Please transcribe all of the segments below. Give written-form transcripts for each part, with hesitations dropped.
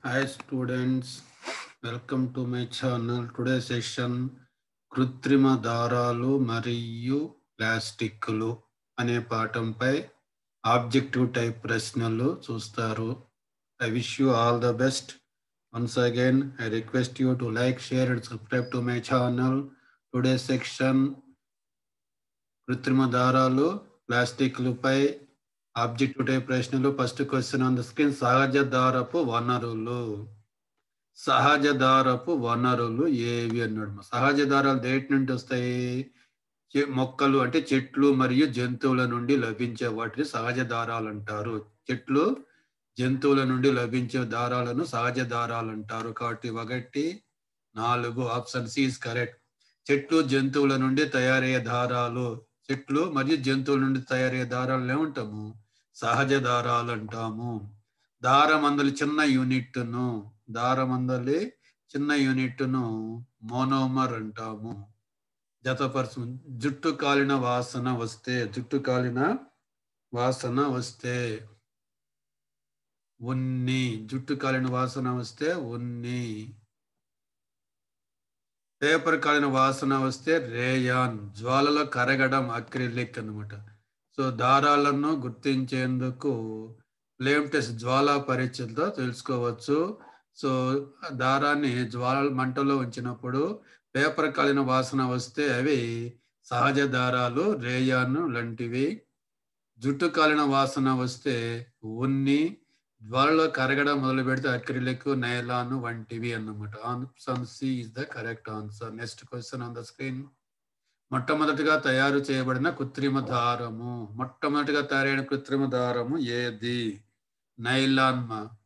Hi students, welcome to my channel. Today's session కృత్రిమ దారాలు మరియు ప్లాస్టిక్లు అనే పాఠంపై ఆబ్జెక్టివ్ టైప్ ప్రశ్నలు చూస్తారు. I wish you all the best. Once again, I request you to like, share and subscribe to my channel. Today's section కృత్రిమ దారాలు ప్లాస్టిక్లపై objective type ప్రశ్నలు. First question on the screen. సహజ దారపు వనరులు ఏవి అన్నాడు. సహజ దారాలు దేటి నుండి వస్తాయి? మొక్కలు అంటే చెట్లు మరియు జంతువుల నుండి లభించే వాటిని సహజ దారాలు అంటారు. చెట్లు జంతువుల నుండి లభించే దారాలను సహజ దారాలు అంటారు. కాబట్టి 1, 4 ఆప్షన్ సి ఇస్ కరెక్ట్. చెట్లు జంతువుల నుండి తయారయ్యే దారాలు, చెట్లు మరియు జంతువుల నుండి తయారయ్యే దారాలు ఏమంటాము? సహజ దారాలు అంటాము. దారమందలి చిన్న యూనిట్ను మోనోమర్ అంటాము. జతపరచు. జుట్టు కాలిన వాసన వస్తే ఉన్ని. పేపర్ కాలిన వాసన వస్తే రేయాన్. జ్వాలలో కరగడం అక్రిలిక్ అన్నమాట. సో దారాలను గుర్తించేందుకు ఫ్లేమ్ టెస్ట్ జ్వాలా పరీక్షలతో తెలుసుకోవచ్చు. సో దారాన్ని మంటలో ఉంచినప్పుడు పేపర్ కాలిన వాసన వస్తే అవి సహజ దారాలు, రేయాన్ లాంటివి. జుట్టు కాలిన వాసన వస్తే ఉన్ని, జ్వాలలో కరగడం మొదలు పెడితే అక్రిలిక్, నైలాన్ వంటివి అన్నమాట. Option C is the correct answer. Next question on the screen. మొట్టమొదటిగా తయారైన కృత్రిమ దారము ఏది? నైలాన్.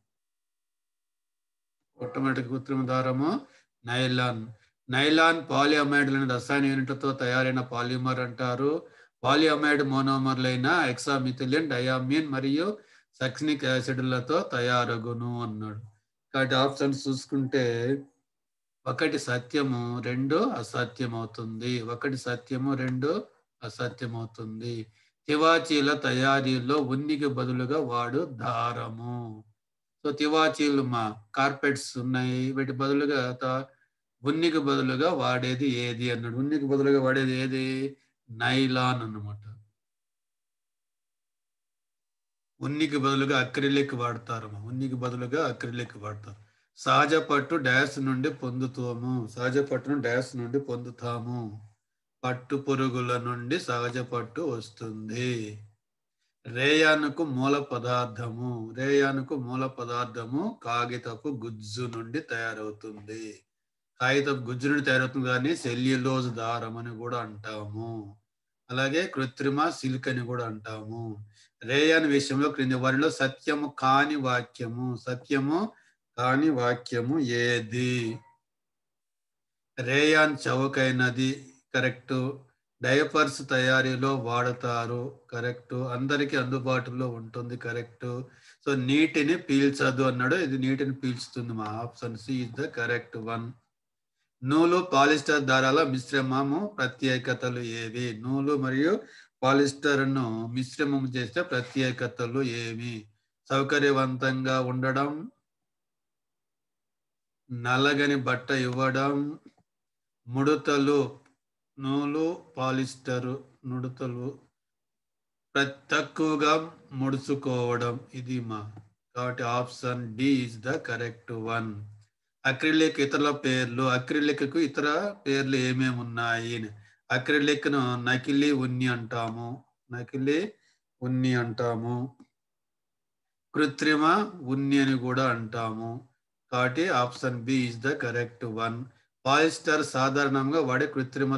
మొట్టమొదటి కృత్రిమ దారము నైలాన్. నైలాన్ పాలిఅమైడ్లైన రసాయన యూనిట్లతో తయారైన పాలిమర్ అంటారు. పాలిఅమైడ్ మోనోమర్లైన హెక్సామిథిలిన్, డయామిన్ మరియు సక్సినిక్ యాసిడ్లతో తయారగును అన్నాడు. కాబట్టి ఆప్షన్స్ చూసుకుంటే 1 సత్యము, 2 అసత్యమవుతుంది. 1 సత్యము, 2 అసత్యమవుతుంది. తివాచీల తయారీలో ఉన్నికి బదులుగా వాడు దారము. సో తివాచీలు కార్పెట్స్ ఉన్నాయి, వీటి బదులుగా ఉన్నికి బదులుగా వాడేది ఏది అన్నాడు. ఉన్నికి బదులుగా వాడేది ఏది? నైలాన్ అన్నమాట. ఉన్నికి బదులుగా అక్రిలిక్ వాడతారు. సహజ పట్టు డాష్ నుండి పొందుతాము. పట్టు పురుగుల నుండి సహజ పట్టు వస్తుంది. రేయానుకు మూల పదార్థము కాగితపు గుజ్జు నుండి తయారవుతుంది. కానీ సెల్యులోజ్ దారం అని కూడా అంటాము. అలాగే కృత్రిమ సిల్క్ అని కూడా అంటాము. రేయాన్ విషయంలో క్రింది వారిలో సత్యము కాని వాక్యము ఏది? Rayon చౌకైనది, correct. డైపర్స్ తయారీలో వాడతారు, కరెక్ట్. అందరికీ అందుబాటులో ఉంటుంది, కరెక్ట్. సో నీటిని పీల్చదు అన్నాడు. ఇది నీటిని పీల్చుతుంది. మా option C is the correct one. నూలు పాలిస్టర్ దారాల మిశ్రమము ప్రత్యేకతలు ఏవి? నూలు మరియు పాలిస్టర్ను మిశ్రమం చేస్తే ప్రత్యేకతలు ఏమి? సౌకర్యవంతంగా ఉండడం, నలగని బట్ట ఇవ్వడం, ముడతలు. నూలు పాలిస్టర్ ముడతలు తక్కువగా ముడుచుకోవడం. ఇది కాబట్టి option D is the correct one. Acrylic ఇతర పేర్లు. అక్రిలిక్ ఇతర పేర్లు ఏమేమి ఉన్నాయి? అక్రిలిక్ ను నకిలీ ఉన్ని అంటాము. కృత్రిమ ఉన్ని అని కూడా అంటాము. కాబట్టి option B is the correct one. Polyester సాధారణంగా వాడే కృత్రిమ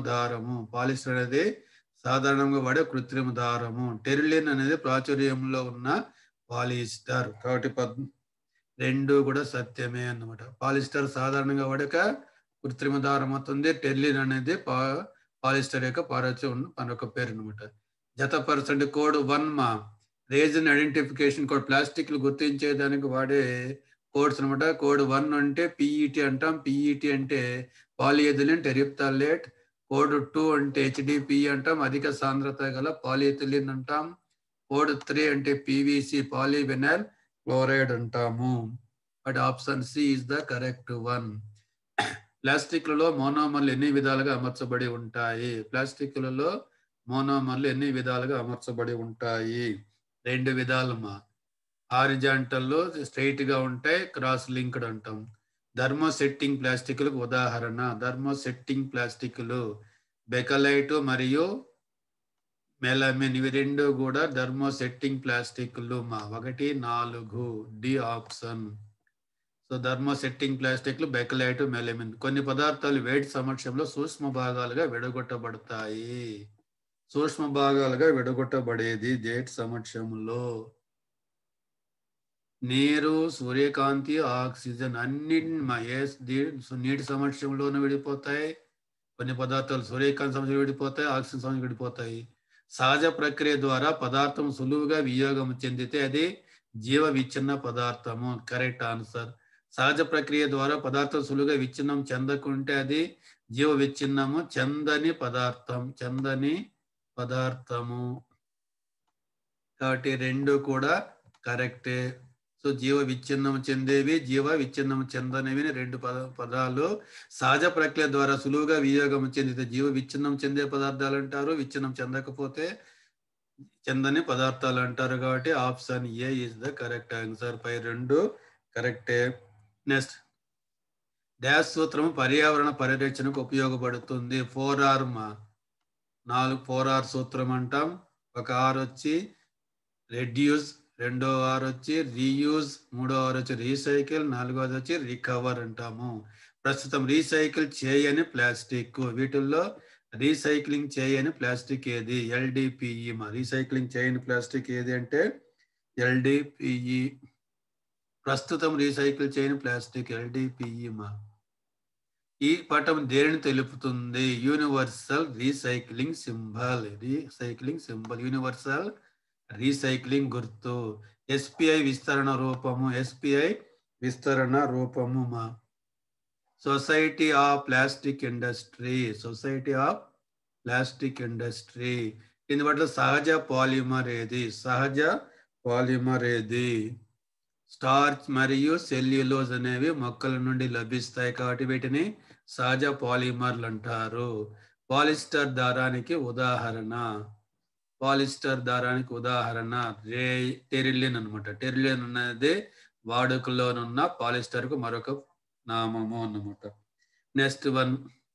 దారము. టెరిలిన్ అనేది ప్రాచుర్యంలో ఉన్న పాలిస్టర్. కాబట్టి 2 కూడా సత్యమే అన్నమాట. పాలిస్టర్ సాధారణంగా వాడక కృత్రిమ దారం అవుతుంది. టెర్లిన్ అనేది పాలిస్టర్ యొక్క మరొక పేరు అనమాట. జతపరచండి. Code 1 resin identification code. ప్లాస్టిక్లు గుర్తించేదానికి వాడే కోడ్స్ అనమాట. కోడ్ 1 అంటే పిఈటి అంటాం. పిఈటి అంటే పాలిఎథిలిన్ టెరిప్థాలేట్. కోడ్ 2 అంటే హెచ్డిపి అంటాం, అధిక సాంద్రత గల పాలిఎథిలిన్ అంటాం. కోడ్ 3 అంటే పివిసి పాలివినైల్ క్లోరైడ్ అంటాము. But option C is the correct one. ప్లాస్టిక్లలో మోనోమర్లు ఎన్ని విధాలుగా అమర్చబడి ఉంటాయి? ప్లాస్టిక్లలో మోనోమర్లు ఎన్ని విధాలుగా అమర్చబడి ఉంటాయి? 2 విధాలమ్మా. హారిజాంటల్లో స్ట్రైట్ గా ఉంటాయి, క్రాస్ లింక్డ్ అంటాం. థర్మోసెట్టింగ్ ప్లాస్టిక్లకు ఉదాహరణ థర్మోసెట్టింగ్ ప్లాస్టిక్లు బెకలైట్ మరియు మెలమిన్, ఇవి 2 కూడా థర్మోసెట్టింగ్ ప్లాస్టిక్లు మా. 1, 4 డి ఆప్షన్. సో థర్మోసెట్టింగ్ ప్లాస్టిక్లు బెకలైట్, మెలమిన్. కొన్ని పదార్థాలు వేడి సమక్షంలో సూక్ష్మ భాగాలుగా విడగొట్టబడతాయి. సూక్ష్మ భాగాలుగా విడగొట్టబడేది వేడి సమక్షంలో నీరు, సూర్యకాంతి, ఆక్సిజన్ అన్ని నీటి సమక్షంలోనూ విడిపోతాయి. కొన్ని పదార్థాలు సూర్యకాంతి సమక్షంలో విడిపోతాయి, ఆక్సిజన్ సమక్షంలో విడిపోతాయి. సహజ ప్రక్రియ ద్వారా పదార్థం సులువుగా వియోగం చెందితే అది జీవ విచ్ఛిన్న పదార్థము. Correct answer. సహజ ప్రక్రియ ద్వారా పదార్థం సులువుగా విచ్ఛిన్నం చెందకుంటే అది జీవ విచ్ఛిన్నము చెందని పదార్థం. చెందని పదార్థము. కాబట్టి 2 కూడా కరెక్టే. సో జీవ విచ్ఛిన్నం చెందేవి, జీవ విచ్ఛిన్నం చెందనివి 2 పదాలు. సహజ ప్రక్రియ ద్వారా సులువుగా వియోగం చెందితే జీవ విచ్ఛిన్నం చెందే పదార్థాలు అంటారు, విచ్ఛిన్నం చెందకపోతే చెందని పదార్థాలు అంటారు. కాబట్టి option A is the correct answer. పై 2 కరెక్టే. నెక్స్ట్, డాష్ సూత్రము పర్యావరణ పరిరక్షణకు ఉపయోగపడుతుంది. 4R మా. 4R సూత్రం అంటాం. ఒక R వచ్చి రెడ్యూస్, రెండో R వచ్చి రీయూజ్, మూడో R వచ్చి రీసైకిల్, నాలుగోది వచ్చి రికవర్ అంటాము. ప్రస్తుతం రీసైకిల్ చేయని ప్లాస్టిక్, వీటిల్లో రీసైక్లింగ్ చేయని ప్లాస్టిక్ ఏది? LDPE మా. రీసైక్లింగ్ చేయని ప్లాస్టిక్ ఏది అంటే LDPE. ప్రస్తుతం రీసైకిల్ చేయని ప్లాస్టిక్ LDPE మా. ఈ పటం దేనిని తెలుపుతుంది? Universal recycling symbol. Recycling symbol, universal recycling గుర్తు. SPI విస్తరణ రూపము. SPI విస్తరణ రూపము మా. Society of plastic industry. Society of plastic industry. దీని బట్ల సహజ పాలిమర్ ఏది? సహజ పాలిమర్ ఏది? స్టార్చ్ మరియు సెల్యులోజ్ అనేవి మొక్కల నుండి లభిస్తాయి కాబట్టి వీటిని సహజ పాలిమర్లు అంటారు. పాలిస్టర్ దారానికి ఉదాహరణ. పాలిస్టర్ దారానికి ఉదాహరణ టెరిలిన్ అనమాట. టెరిలిన్ అనేది వాడుకలోనున్న పాలిస్టర్ కు మరొక నామము అన్నమాట. నెక్స్ట్ వన్,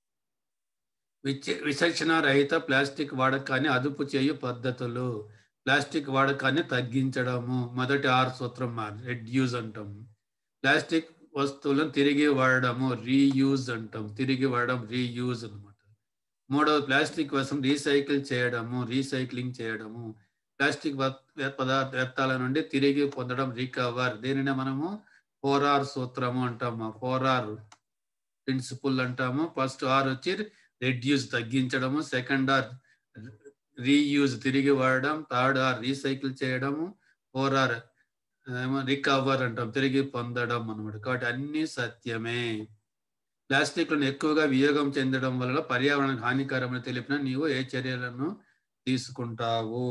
విచక్షణ రహిత ప్లాస్టిక్ వాడకాన్ని అదుపు చేయు పద్ధతులు. ప్లాస్టిక్ వాడకాన్ని తగ్గించడము. మొదటి R సూత్రం రెడ్యూస్ అంటాం. ప్లాస్టిక్ వస్తువులను తిరిగి వాడడము రీయూజ్ అంటాం. తిరిగి వాడడం రీయూజ్ అనమాట. మూడవ, ప్లాస్టిక్ వస్తువును రీసైకిల్ చేయడము, రీసైక్లింగ్ చేయడము. ప్లాస్టిక్ వ్యర్థాల నుండి తిరిగి పొందడం రికవర్. దీనిని మనము 4R సూత్రము అంటాము. 4R ప్రిన్సిపుల్ అంటాము. ఫస్ట్ R వచ్చి రెడ్యూస్ తగ్గించడము, సెకండ్ R రీయూజ్ తిరిగి వాడడం, థర్డ్ R రీసైకిల్ చేయడము, 4R రికవర్ అంటాం తిరిగి పొందడం అనమాట. కాబట్టి అన్ని సత్యమే. ప్లాస్టిక్లను ఎక్కువగా వియోగం చెందడం వల్ల పర్యావరణానికి హానికరమని తెలిపిన నీవు ఏ చర్యలను తీసుకుంటావు?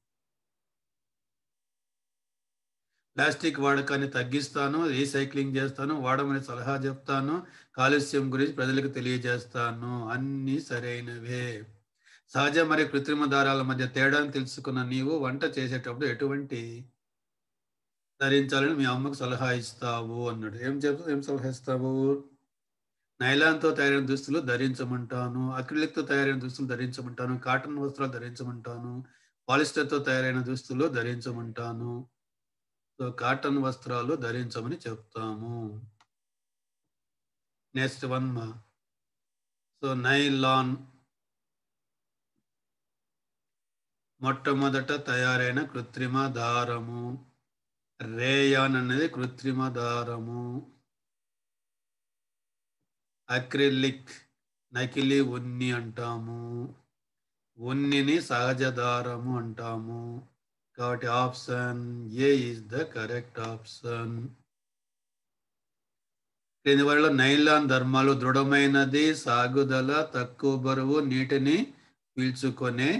ప్లాస్టిక్ వాడకాన్ని తగ్గిస్తాను, రీసైక్లింగ్ చేస్తాను, వాడమని సలహా చెప్తాను, కాలుష్యం గురించి ప్రజలకు తెలియజేస్తాను. అన్ని సరైనవే. సహజ మరియు కృత్రిమ దారాల మధ్య తేడాను తెలుసుకున్న నీవు వంట చేసేటప్పుడు ఎటువంటి ధరించాలని మీ అమ్మకు సలహా ఇస్తావు అన్నాడు. ఏం సలహా ఇస్తావు? నైలాన్తో తయారైన దుస్తులు ధరించమంటాను, అక్రిలిక్తో తయారైన దుస్తులు ధరించమంటాను, కాటన్ వస్త్రాలు ధరించమంటాను, పాలిస్టర్తో తయారైన దుస్తులు ధరించమంటాను. సో కాటన్ వస్త్రాలు ధరించమని చెప్తాము. నెక్స్ట్ వన్ మా. సో నైలాన్ మొట్టమొదట తయారైన కృత్రిమ దారము. రేయాన్ అనేది కృత్రిమ దారము. అక్రిలిక్ నకిలీ ఉన్ని అంటాము. ఉన్నిని సహజ దారము అంటాము. కాబట్టి option A is the correct option. దీనివల్ల నైలాన్ ధర్మాలు దృఢమైనది, సాగుదల, తక్కువ బరువు, నీటిని పీల్చుకునే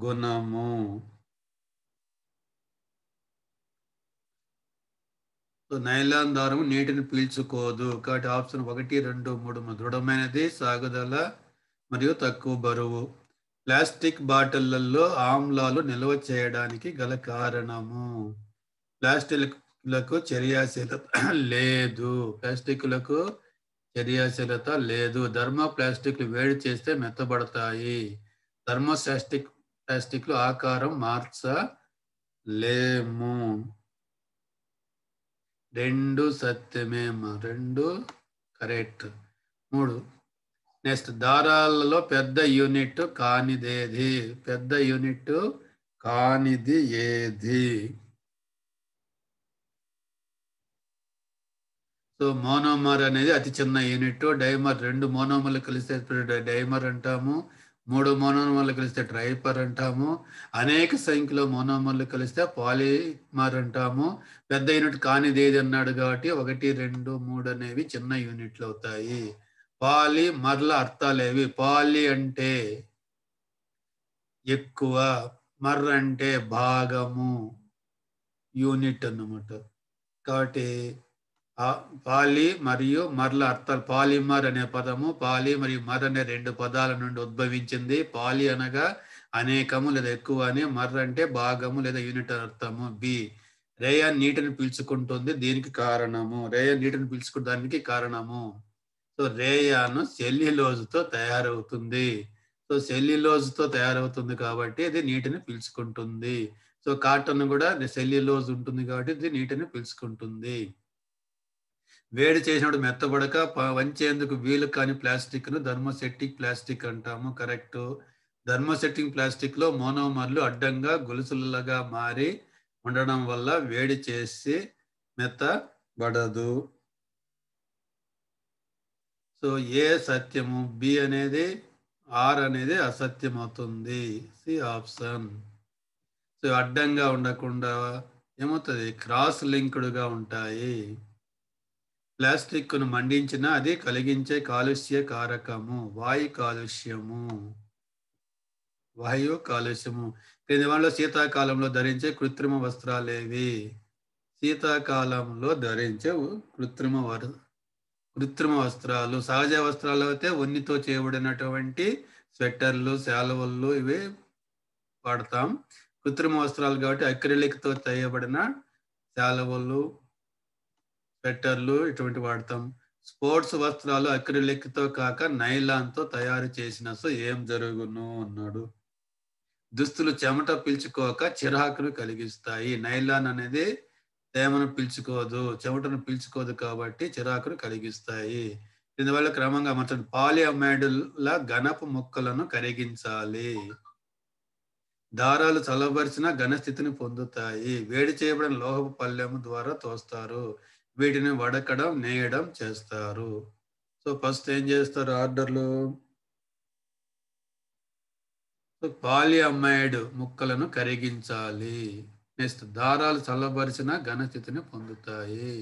గుణము. సో నైలాన్ దారం నీటిని పీల్చుకోదు కాబట్టి ఆప్షన్ 1, 2, 3 దృఢమైనది, సాగుదల మరియు తక్కువ బరువు. ప్లాస్టిక్ బాటిళ్లలో ఆమ్లాలు నిల్వ చేయడానికి గల కారణము. ప్లాస్టిక్లకు చర్యాశీలత లేదు. ప్లాస్టిక్లకు చర్యాశీలత లేదు. థర్మోప్లాస్టిక్లు వేడి చేస్తే మెత్తబడతాయి. ప్లాస్టిక్లు ఆకారం మార్చలేము. 2 సత్యమేమో, 2 కరెక్ట్. 3 నెక్స్ట్ దారాలలో పెద్ద యూనిట్ కానిదేది? పెద్ద యూనిట్ కానిది ఏది? సో మోనోమర్ అనేది అతి చిన్న యూనిట్. డైమర్ 2 మోనోమర్లు కలిస్తే డైమర్ అంటాము. 3 మోనోమర్లు కలిస్తే ట్రైపర్ అంటాము. అనేక సంఖ్యలో మోనోమర్లు కలిస్తే పాలిమర్ అంటాము. పెద్ద యూనిట్ కానిది ఏది అన్నాడు కాబట్టి 1, 2, 3 అనేవి చిన్న యూనిట్లు అవుతాయి. పాలిమర్ల అర్థాలేవి? పాలి అంటే ఎక్కువ, మర్ అంటే భాగము, యూనిట్ అన్నమాట. కాబట్టి పాలి మరియు మర్ల అర్థాలు. పాలిమర్ అనే పదము పాలి మరియు మర్ అనే 2 పదాల నుండి ఉద్భవించింది. పాలి అనగా అనేకము లేదా ఎక్కువ అని, మర్ అంటే భాగము లేదా యూనిట్ అర్థము. బి రేయాన్ నీటిని పీల్చుకుంటుంది, దీనికి కారణము. రేయాన్ నీటిని పీల్చుకోవడానికి కారణము. సో రేయాన్ సెల్యులోజ్తో తయారవుతుంది. సో సెల్యులోజ్తో తయారవుతుంది కాబట్టి ఇది నీటిని పీల్చుకుంటుంది. సో కాటన్ కూడా సెల్యులోజ్ ఉంటుంది కాబట్టి ఇది నీటిని పీల్చుకుంటుంది. వేడి చేసినప్పుడు మెత్తబడక వంచేందుకు వీలు కాని ప్లాస్టిక్ ను థర్మోసెట్టిక్ ప్లాస్టిక్ అంటాము. కరెక్ట్. థర్మోసెట్టిక్ ప్లాస్టిక్ లో మోనోమర్లు అడ్డంగా గొలుసులుగా మారి ఉండడం వల్ల వేడి చేసి మెత్తబడదు. సో ఏ సత్యము? బి అనేది, ఆర్ అనేది అసత్యం అవుతుంది. C option. సో అడ్డంగా ఉండకుండా ఏమవుతుంది? క్రాస్ లింక్డ్గా ఉంటాయి. ప్లాస్టిక్ను మండించిన అది కలిగించే కాలుష్య కారకము వాయు కాలుష్యము. క్రింది వాటిలో శీతాకాలంలో ధరించే కృత్రిమ వస్త్రాలేవి? శీతాకాలంలో ధరించే కృత్రిమ వస్త్రాలు సహజ వస్త్రాలు అయితే ఉన్నితో చేయబడినటువంటి స్వెట్టర్లు, శాలువలు ఇవి వాడతాం. కృత్రిమ వస్త్రాలు కాబట్టి అక్రిలిక్తో చేయబడిన శాలువలు, స్వెట్టర్లు ఇటువంటి వాడతాం. స్పోర్ట్స్ వస్త్రాలు అక్రిలిక్తో కాక నైలాన్తో తయారు చేసిన సో ఏం జరుగును అన్నాడు. దుస్తులు చెమట పీల్చుకోక చిరాకును కలిగిస్తాయి. నైలాన్ అనేది తేమను పీల్చుకోదు, చెమటను పీల్చుకోదు కాబట్టి చిరాకును కలిగిస్తాయి. దీనివల్ల క్రమంగా అమర్చండి. పాలిఅమైడ్ల ఘనపు ముక్కలను కరిగించాలి. దారాలు చల్లబరిచిన ఘనస్థితిని పొందుతాయి. వేడి చేయబడిన లోహపు పళ్ళెము ద్వారా తోస్తారు. వీటిని వడకడం, నేయడం చేస్తారు. సో ఫస్ట్ ఏం చేస్తారు ఆర్డర్లు? పాలిఅమైడ్ ముక్కలను కరిగించాలి. నెక్స్ట్ దారాలు చల్లబరిచిన ఘనస్థితిని పొందుతాయి.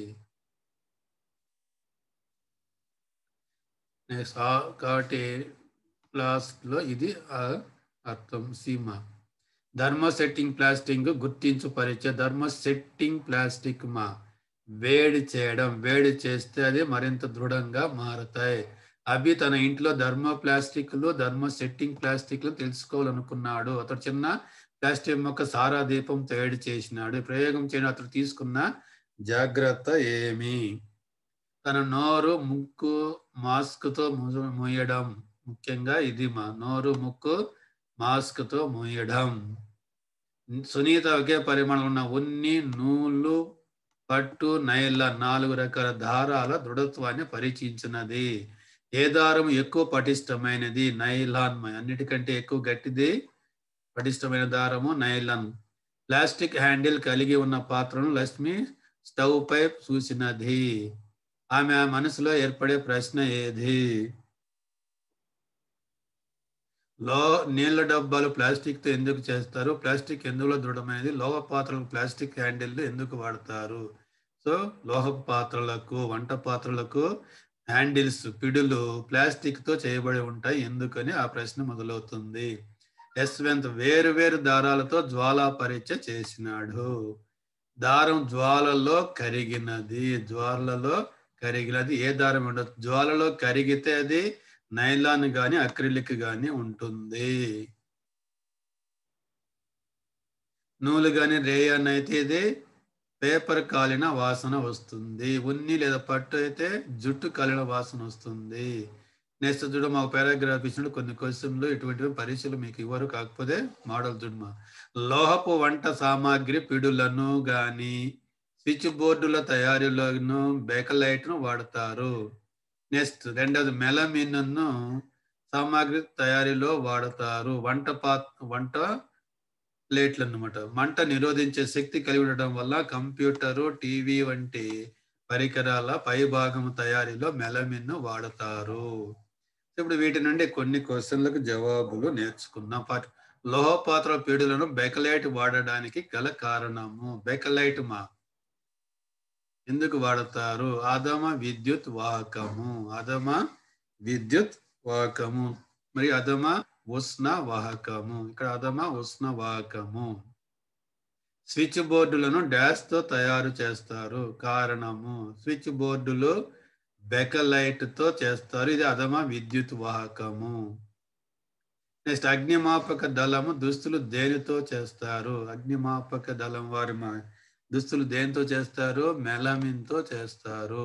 నెక్స్ట్ కాబట్టి లాస్ట్ లో ఇది అర్థం. సీమ థర్మోసెట్టింగ్ ప్లాస్టిక్ గుర్తించు పరిచయ. థర్మోసెట్టింగ్ ప్లాస్టిక్ వేడి చేయడం, వేడి చేస్తే అది మరింత దృఢంగా మారుతాయి. అభి తన ఇంట్లో థర్మోసెట్టింగ్ ప్లాస్టిక్లు తెలుసుకోవాలనుకున్నాడు. అతడు చిన్న ప్లాస్టిక్ మొక్క సారా దీపం తయారు చేసినాడు. ప్రయోగం చేయడం అతడు తీసుకున్న జాగ్రత్త ఏమి? తన నోరు ముక్కు మాస్క్తో మూయడం. ముఖ్యంగా ఇది నోరు ముక్కు మాస్క్తో మూయడం. సునీత ఒకే పరిమాణం ఉన్న ఉన్ని, నూలు, పట్టు, నైలాన్ 4 రకాల దారాల దృఢత్వాన్ని పరీక్షించినది. ఏ దారం ఎక్కువ పటిష్టమైనది? నైలాన్. అన్నిటికంటే ఎక్కువ గట్టిది పటిష్టమైన దారము నైలాన్. ప్లాస్టిక్ హ్యాండిల్ కలిగి ఉన్న పాత్రను లక్ష్మి స్టవ్ పై చూసినది. ఆమె మనసులో ఏర్పడే ప్రశ్న ఏది? నీళ్ల డబ్బాలు ప్లాస్టిక్ తో ఎందుకు చేస్తారు? ప్లాస్టిక్ ఎందులో దృఢమైనది? లోహ పాత్రలకు ప్లాస్టిక్ హ్యాండిల్ ఎందుకు వాడతారు? సో లోహపు పాత్రలకు, వంట పాత్రలకు హ్యాండిల్స్, పిడులు ప్లాస్టిక్ తో చేయబడి ఉంటాయి. ఎందుకని ఆ ప్రశ్న మొదలవుతుంది. యశ్వంత్ వేరు వేరు దారాలతో జ్వాలా పరీక్ష చేసినాడు. దారం జ్వాలలో కరిగినది. జ్వాలలో కరిగినది. ఏ దారం ఉండదు. జ్వాలలో కరిగితే అది నైలాన్ గాని, అక్రిలిక్ గాని ఉంటుంది. నూలు గాని, రేయాన్ అయితే ఇది పేపర్ కాలిన వాసన వస్తుంది. ఉన్ని లేదా పట్టు అయితే జుట్టు కాలిన వాసన వస్తుంది. నెక్స్ట్ చూడమ్మా ఒక పారాగ్రాఫ్ ఇచ్చినప్పుడు కొన్ని క్వశ్చన్లు ఇటువంటివి పరీక్షలు మీకు ఇవ్వరు. కాకపోతే మోడల్ చూడమ్మా. లోహపు వంట సామాగ్రి పిడులను గాని స్విచ్ బోర్డుల తయారీలోను బేకలైట్ను వాడతారు. నెక్స్ట్ రెండవది మెలమిన్ను సామాగ్రి తయారీలో వాడతారు. వంట ప్లేట్లు అన్నమాట. మంట నిరోధించే శక్తి కలిగి ఉండటం వల్ల కంప్యూటరు, టీవీ వంటి పరికరాల పైభాగం తయారీలో మెలమిన్ వాడతారు. ఇప్పుడు వీటి నుండి కొన్ని క్వశ్చన్లకు జవాబులు నేర్చుకుందాం. లోహ పాత్ర పీడులను బెకలైట్ వాడడానికి గల కారణము. బెకలైట్ ఎందుకు వాడతారు? అధమ విద్యుత్ వాహకము. అధమ విద్యుత్ వాహకము. మరి అధమ ఉష్ణ వాహకము. ఇక్కడ అధమ ఉష్ణ వాహకము. స్విచ్ బోర్డులను డాష్ తో తయారు చేస్తారు. కారణము స్విచ్ బోర్డులు బెకలైట్ తో చేస్తారు. ఇది అధమ విద్యుత్ వాహకము. నెక్స్ట్ అగ్నిమాపక దళము దుస్తులు దేనితో చేస్తారు? అగ్నిమాపక దళం వారి దుస్తులు దేనితో చేస్తారు? మెలమిన్ తో చేస్తారు.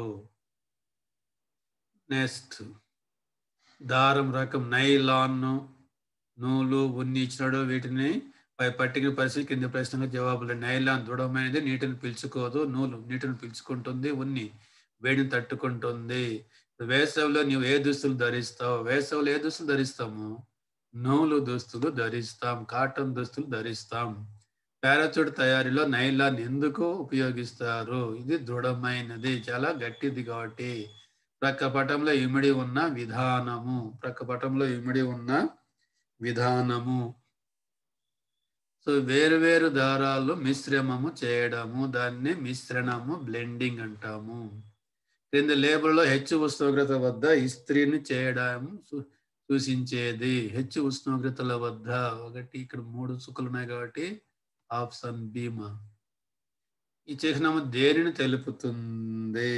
నెక్స్ట్ దారం రకం నైలాన్, నూలు, ఉన్ని ఇచ్చినాడు. వీటిని పై పట్టిక పరిస్థితి కింది ప్రశ్నలకు జవాబులు. నైలాన్ దృఢమైనది, నీటిని పీల్చుకోదు. నూలు నీటిని పీల్చుకుంటుంది. ఉన్ని వేడిని తట్టుకుంటుంది. వేసవిలో నీవు ఏ దుస్తులు ధరిస్తావు? వేసవిలో ఏ దుస్తులు ధరిస్తాము? నూలు దుస్తులు ధరిస్తాం. కాటన్ దుస్తులు ధరిస్తాం. పారాచూట్ తయారీలో నైలాన్ ఎందుకు ఉపయోగిస్తారు? ఇది దృఢమైనది, చాలా గట్టిది కాబట్టి. ప్రక్కపటంలో ఇమిడి ఉన్న విధానము. ప్రక్కపటంలో ఇమిడి ఉన్న విధానము. సో వేరు దారాలు మిశ్రమము చేయడము, దాన్ని మిశ్రణము, బ్లెండింగ్ అంటాము. క్రింది లేబుల్లో హెచ్చు ఉష్ణోగ్రత వద్ద ఇస్త్రీని చేయడం సూచించేది. హెచ్చు ఉష్ణోగ్రతల వద్ద ఒకటి, ఇక్కడ 3 చుక్కలు ఉన్నాయి కాబట్టి ఆప్షన్ బీమా. ఈ చిహ్నము దేనిని తెలుపుతుంది?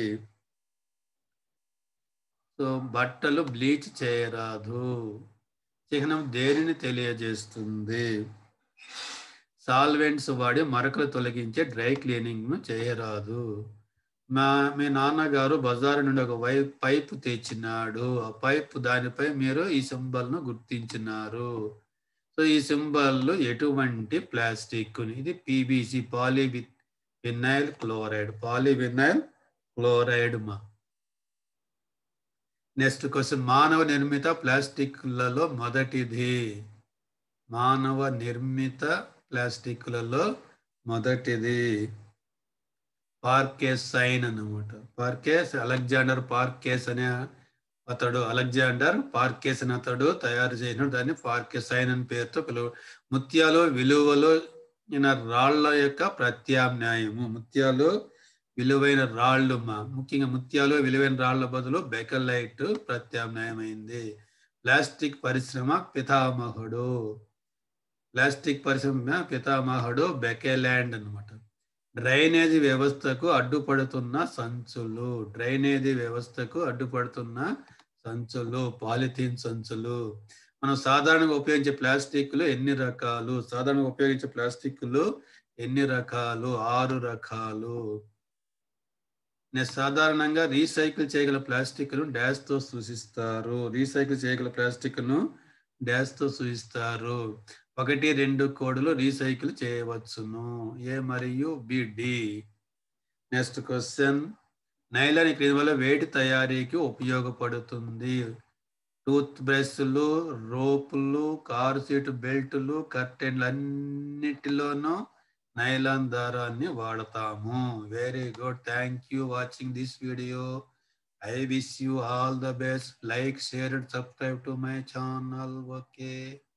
సో బట్టలు బ్లీచ్ చేయరాదు. చిహ్నం దేనిని తెలియజేస్తుంది? సాల్వెంట్స్ వాడి మరకలు తొలగించే డ్రై క్లీనింగ్ ను చేయరాదు. మీ నాన్నగారు బజారు నుండి ఒక పైపు తెచ్చినాడు. ఆ పైపు దానిపై మీరు ఈ సింబల్ ను గుర్తించినారు. సో ఈ సింబల్ ఎటువంటి ప్లాస్టిక్? ఇది PVC, polyvinyl chloride. Polyvinyl chloride next question. మానవ నిర్మిత ప్లాస్టిక్లలో మొదటిది. మానవ నిర్మిత ప్లాస్టిక్లలో మొదటిది పార్కేసైన్ అన్నమాట. అలెగ్జాండర్ పార్కేస్ అనే అతడు తయారు చేసిన దాన్ని పార్కేసైన్ అని పేరుతో ముత్యాలు విలువలు రాళ్ల యొక్క ప్రత్యామ్నాయము. ముత్యాలు విలువైన రాళ్ళు ముఖ్యంగా ముత్యాలు విలువైన రాళ్ల బదులు బెకలైట్ ప్రత్యామ్నాయమైంది. ప్లాస్టిక్ పరిశ్రమ పితామహుడు బెకెలాండ్ అన్నమాట. డ్రైనేజీ వ్యవస్థకు అడ్డుపడుతున్న సంచులు పాలిథీన్ సంచులు. మనం సాధారణంగా ఉపయోగించే ప్లాస్టిక్లు ఎన్ని రకాలు? 6 రకాలు. సాధారణంగా రీసైకిల్ చేయగల ప్లాస్టిక్ను డాష్ తో సూచిస్తారు. 1, 2 కోడ్లు రీసైకిల్ చేయవచ్చును. ఏ మరియు B, D. Next question. Nylon క్రింది వల్ల వేటి తయారీకి ఉపయోగపడుతుంది? టూత్ బ్రష్లు, రోపులు, కారు సీటు బెల్టులు, కర్టెన్లు అన్నిటిలోనూ నైలాన్ దారాన్ని వాడతాము. Very good. Thank you watching this video. I wish you all the best. Like, share and subscribe to my channel. Okay.